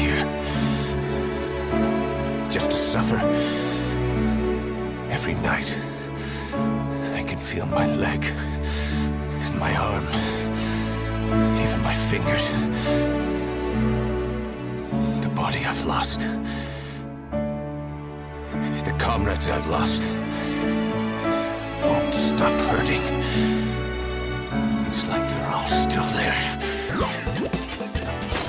here. Just to suffer. Every night, I can feel my leg and my arm, even my fingers. The body I've lost. The comrades I've lost won't stop hurting. It's like they're all still there.